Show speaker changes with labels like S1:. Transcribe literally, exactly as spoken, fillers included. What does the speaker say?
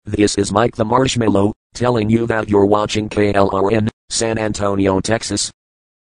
S1: This is Mike the Marshmallow, telling you that you're watching K L R N, San Antonio, Texas.